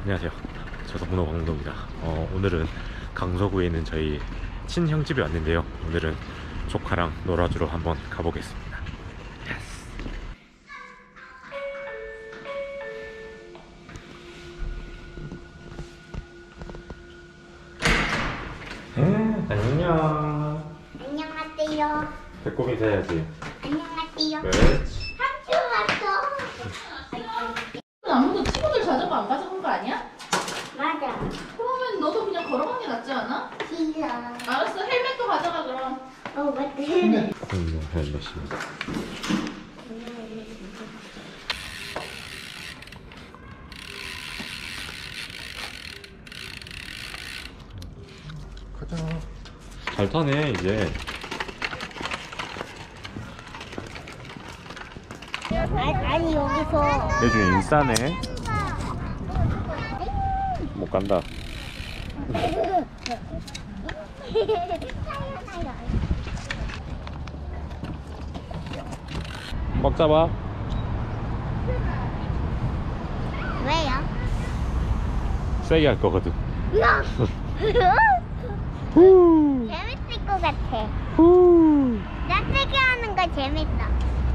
안녕하세요. 저도 문어 강도입니다. 오늘은 강서구에 있는 저희 친형 집에 왔는데요. 오늘은 조카랑 놀아주러 한번 가보겠습니다. 안녕. 안녕하세요. 배꼽 인사해야지. 안녕하세요. 그렇지. 삼촌 왔어. 아무도 친구들 자전거 안 가져간 거 아니야? 맞아. 그러면 너도 그냥 걸어가는 게 낫지 않아? 싫어. 알았어, 헬멧도 가져가 그럼. 맞다. 헬멧입니다. 가자. 잘 타네 이제. 아니 여기서. 내 중에 인싸네. 못 간다. 꽉 잡아. 왜요? 세게 할 거거든. 으악! 후. 재밌을 것 같아. 후. 나 세게 하는 거 재밌어.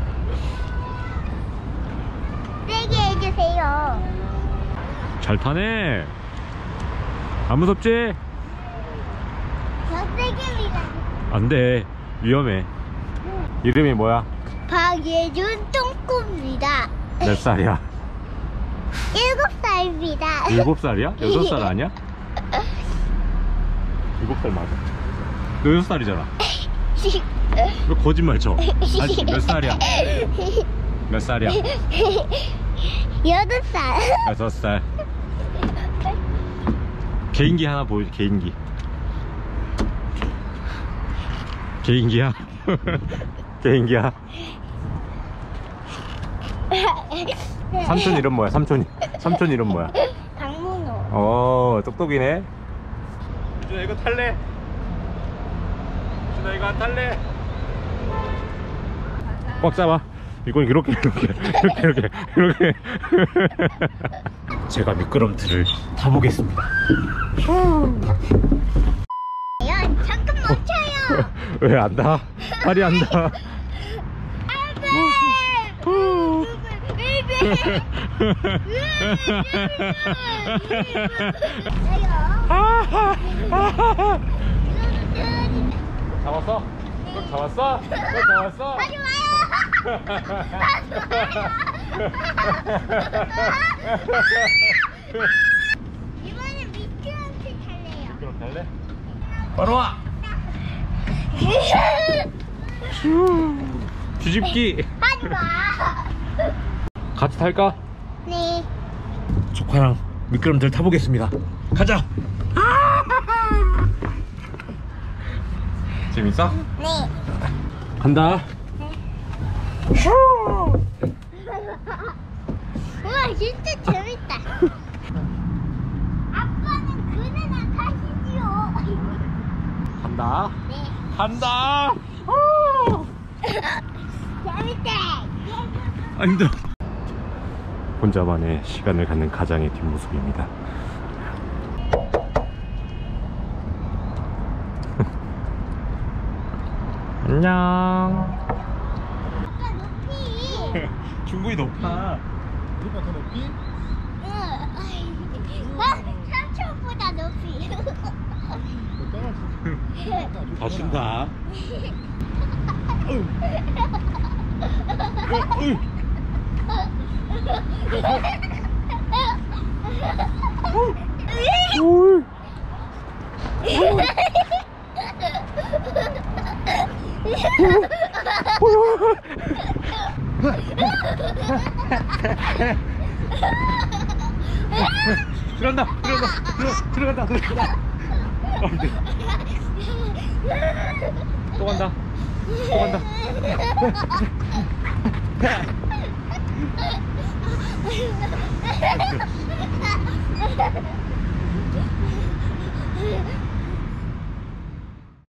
세게 해주세요. 잘 타네. 안 무섭지? 더 세게 밀어. 안 돼. 위험해. 이름이 뭐야? 박예준 똥꼬입니다. 몇 살이야? 7살입니다. 7살이야? 6살 아니야? 7살 맞아. 너 6살이잖아. 왜 거짓말 쳐? 아직 몇 살이야? 몇 살이야? 8살. 6살. 개인기 하나 보여줘. 개인기. 개인기야? 개인기야? 삼촌 이름 뭐야? 삼촌 이름 뭐야? 박문호. 똑똑이네. 준아 이거 탈래? 준아 이거 안 탈래? 꽉 잡아. 이건 이렇게 제가 미끄럼틀을 타보겠습니다. 야, 잠깐 멈춰요. 왜 안 닿아? 팔이 안 닿아. 잡았어? 꼭 잡았어? 꼭 잡았어? 하지 마요. 이번엔 미끄럼틀 탈래요. 그럼 갈래? 바로 와! 뒤집기! 하지 마. 같이 탈까? 네. 조카랑 미끄럼틀 타보겠습니다. 가자! 재밌어? 네. 간다. 우와, 진짜 재밌다. 아빠는 그네나 타시지요. 간다. 네. 간다. 재밌다. 아 힘들어. 혼자만의 시간을 갖는 가장의 뒷모습입니다. 안녕. 아빠 높이. 충분히 높아. 누가 더 높이? 응. 삼촌보다 높이. 더 쉰다. 들어간다. 안돼. 또 간다.